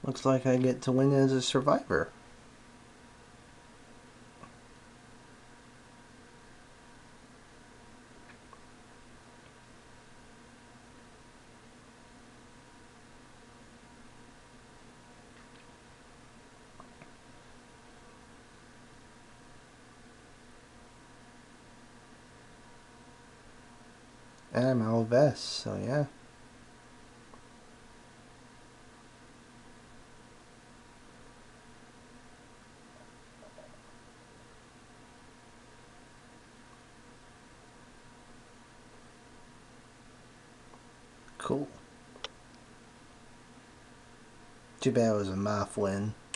Looks like I get to win as a survivor. And I'm out of vests, so yeah. Cool. Too bad it was a math win.